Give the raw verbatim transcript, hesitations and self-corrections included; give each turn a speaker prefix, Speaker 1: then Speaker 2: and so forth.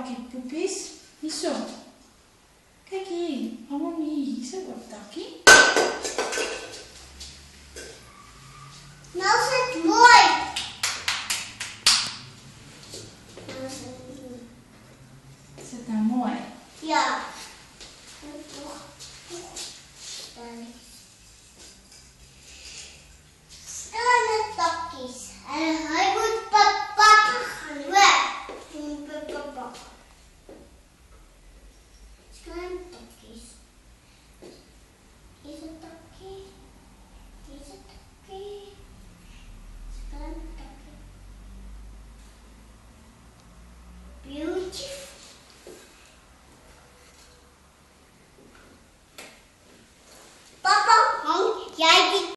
Speaker 1: aqui, puppies. Isso. Kijk hier. Allemaal hier. Zo op het dakje.
Speaker 2: Nou is het mooi.
Speaker 1: Is het nou mooi?
Speaker 2: Ja. Kleine takjes. En